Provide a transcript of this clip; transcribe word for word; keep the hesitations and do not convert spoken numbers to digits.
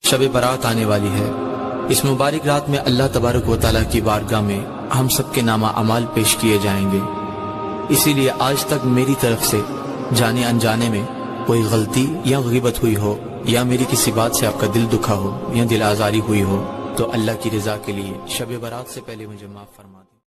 शब बारात आने वाली है। इस मुबारक रात में अल्लाह तबारक व तआला की बारगाह में हम सबके नामा अमाल पेश किए जाएंगे। इसीलिए आज तक मेरी तरफ से जाने अनजाने में कोई गलती या ग़ीबत हुई हो या मेरी किसी बात से आपका दिल दुखा हो या दिल आज़ारी हुई हो तो अल्लाह की रज़ा के लिए शब बारात से पहले मुझे माफ़ फरमा।